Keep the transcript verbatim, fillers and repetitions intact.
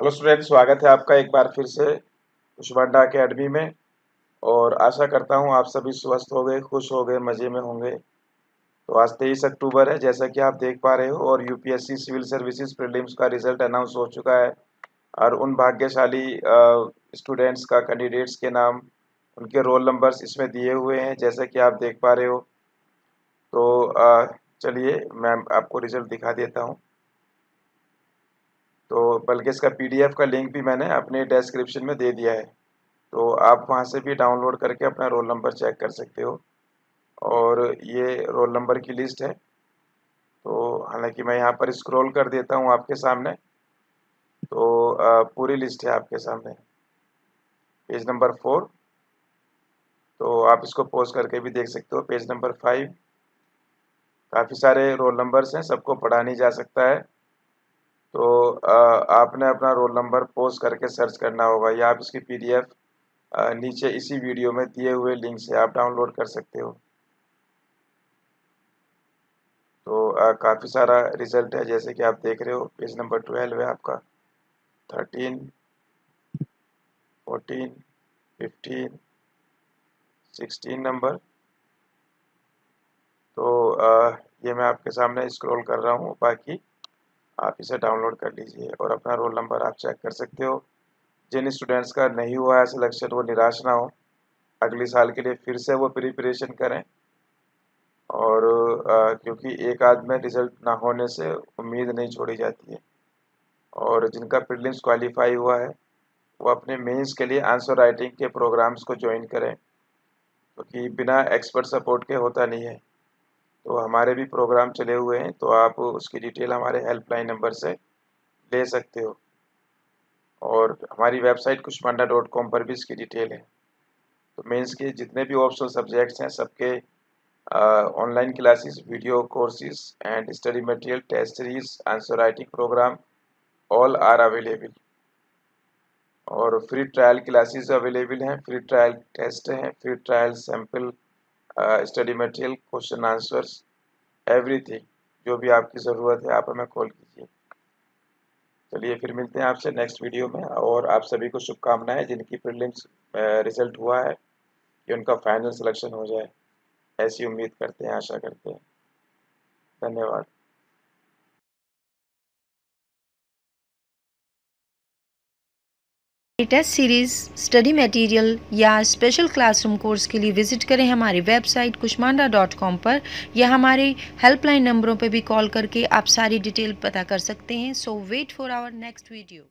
Hello student, स्वागत है आपका एक बार फिर से कुशवांडा अकेडमी में। और आशा करता हूं आप सभी स्वस्थ हो गए, खुश हो गए, मज़े में होंगे। तो आज तेईस अक्टूबर है, जैसा कि आप देख पा रहे हो, और यूपीएससी सिविल सर्विसेज प्रीलिम्स का रिजल्ट अनाउंस हो चुका है। और उन भाग्यशाली स्टूडेंट्स का, कैंडिडेट्स के नाम, उनके रोल नंबर्स इसमें दिए हुए हैं, जैसा कि आप देख पा रहे हो। तो अ, चलिए मैं आपको रिजल्ट दिखा देता हूँ। तो बल्कि इसका पीडीएफ का लिंक भी मैंने अपने डिस्क्रिप्शन में दे दिया है, तो आप वहां से भी डाउनलोड करके अपना रोल नंबर चेक कर सकते हो। और ये रोल नंबर की लिस्ट है। तो हालांकि मैं यहाँ पर स्क्रॉल कर देता हूँ आपके सामने, तो अ, पूरी लिस्ट है आपके सामने, पेज नंबर फोर। तो आप इसको पॉज करके भी देख सकते हो। पेज नंबर फाइव, काफ़ी सारे रोल नंबर्स हैं, सबको पढ़ा नहीं जा सकता है। तो अ, आपने अपना रोल नंबर पोस्ट करके सर्च करना होगा, या आप इसकी पीडीएफ नीचे इसी वीडियो में दिए हुए लिंक से आप डाउनलोड कर सकते हो। तो अ, काफ़ी सारा रिजल्ट है, जैसे कि आप देख रहे हो। पेज नंबर ट्वेल्व है आपका, thirteen, fourteen, fifteen, sixteen number. तो अ, ये मैं आपके सामने स्क्रॉल कर रहा हूँ, बाकी आप इसे डाउनलोड कर लीजिए और अपना रोल नंबर आप चेक कर सकते हो। जिन स्टूडेंट्स का नहीं हुआ है सिलेक्शन, वो निराश ना हो, अगले साल के लिए फिर से वो प्रिपरेशन करें। और अ, क्योंकि एक आध में रिजल्ट ना होने से उम्मीद नहीं छोड़ी जाती है। और जिनका प्रीलिम्स क्वालिफाई हुआ है, वो अपने मेंस के लिए आंसर राइटिंग के प्रोग्राम्स को ज्वाइन करें, क्योंकि बिना एक्सपर्ट सपोर्ट के होता नहीं है। तो हमारे भी प्रोग्राम चले हुए हैं, तो आप उसकी डिटेल हमारे हेल्पलाइन नंबर से ले सकते हो। और हमारी वेबसाइट कुशवांडा डॉट कॉम पर भी इसकी डिटेल है। तो मेंस के जितने भी ऑप्शनल सब्जेक्ट्स हैं, सबके online classes, video courses and study material, test series, answer writing programme, all are available. और फ्री ट्रायल क्लासेस अवेलेबल हैं, फ्री ट्रायल टेस्ट हैं, free trial sample study material, question answers, everything. जो भी आपकी ज़रूरत है आप हमें कॉल कीजिए। चलिए फिर मिलते हैं आपसे नेक्स्ट वीडियो में। और आप सभी को शुभकामनाएं, जिनकी प्रीलिम्स रिजल्ट हुआ है कि उनका फाइनल सिलेक्शन हो जाए, ऐसी उम्मीद करते हैं, आशा करते हैं। धन्यवाद। टेस्ट सीरीज, स्टडी मटेरियल या स्पेशल क्लासरूम कोर्स के लिए विजिट करें हमारी वेबसाइट कुशवांडा डॉट कॉम पर, या हमारे हेल्पलाइन नंबरों पर भी कॉल करके आप सारी डिटेल पता कर सकते हैं। So wait for our next video.